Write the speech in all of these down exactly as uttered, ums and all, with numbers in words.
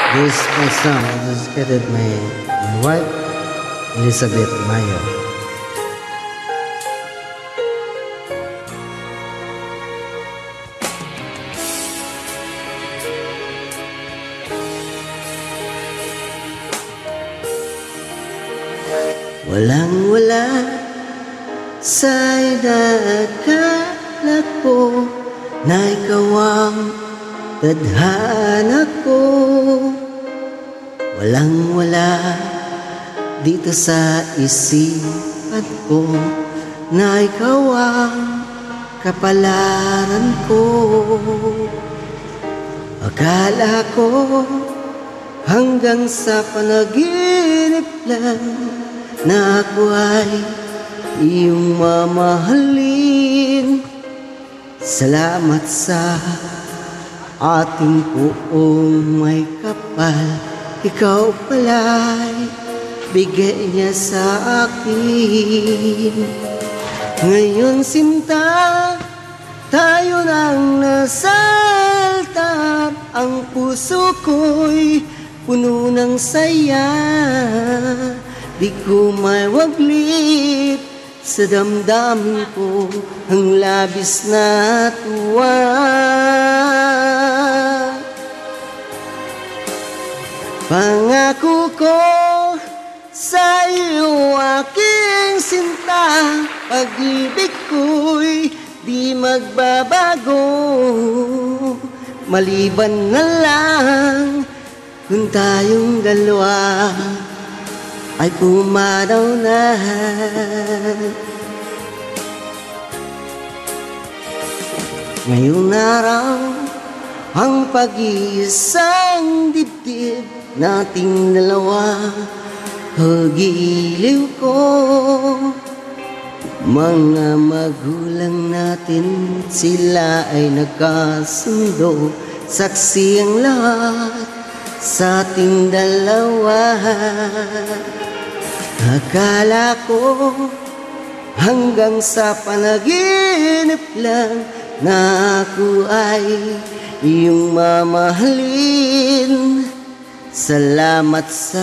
This my song is dedicated my my wife Elizabeth Mayo. Walang wala sa inakala ko na ikaw ang tadhana ko. Walang wala dito sa isipan ko na ikaw ang kapalaran ko. Akala ko hanggang sa panaginip lang na ako ay iyong mamahalin. Salamat sa ating puong may kapal, ikaw pala'y bigay niya sa akin. Ngayon sinta, tayo nang nasa altar, ang puso ko'y puno ng saya. Di ko may waglit sa damdamin ko ang labis na tuwa. Pangako ko sa iyo aking sinta, pag-ibig ko'y di magbabago. Maliban na lang kung tayong dalawa ay pumanaw na. Ngayong araw ang pag-iisang dibdib nating dalawa, hagiliw ko. Mga magulang natin, sila ay nagkasundo, saksi ang lahat sa ating dalawa. Akala ko hanggang sa panaginip lang na ako ay iyong mamahalin. Salamat sa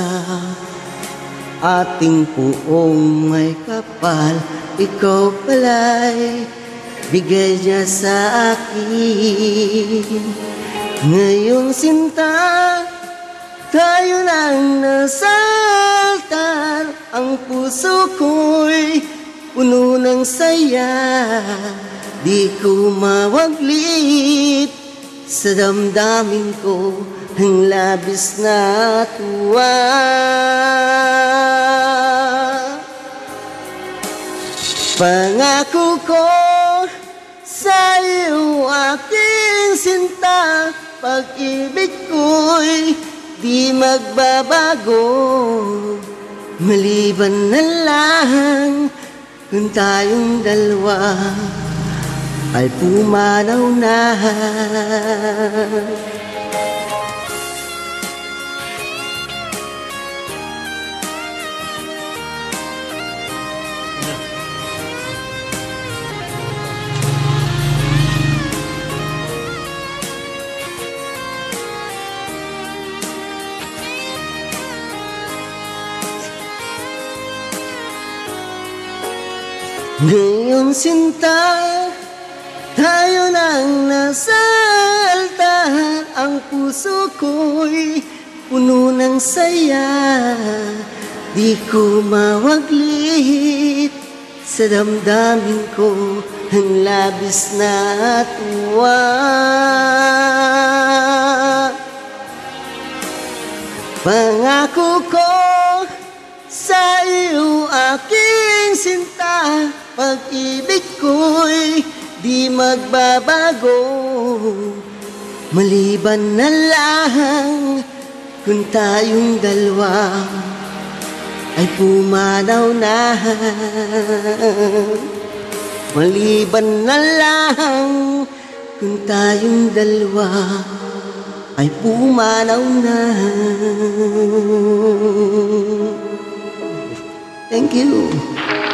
ating puong may kapal, ikaw pala'y bigay niya sa akin. Ngayong sinta, tayo nang nasa altar, ang puso ko'y puno ng saya. Di ko mawaglit sa damdamin ko ang labis na tuwa. Pangako ko sa iyo aking sinta, pag-ibig ko'y di magbabago. Maliban na lang kung tayong dalawa ay pumanaw na. Ngayon sinta, tayo nang nasa altar, ang puso ko'y puno ng saya. Di ko mawaglit sa damdamin ko ang labis na tuwa. Pangako ko sa iyo aking sinta, pag-ibig ko'y di magbabago. Maliban na lang kung tayong dalawa ay pumanaw na. Maliban na lang kung tayong dalawa ay pumanaw na. Thank you.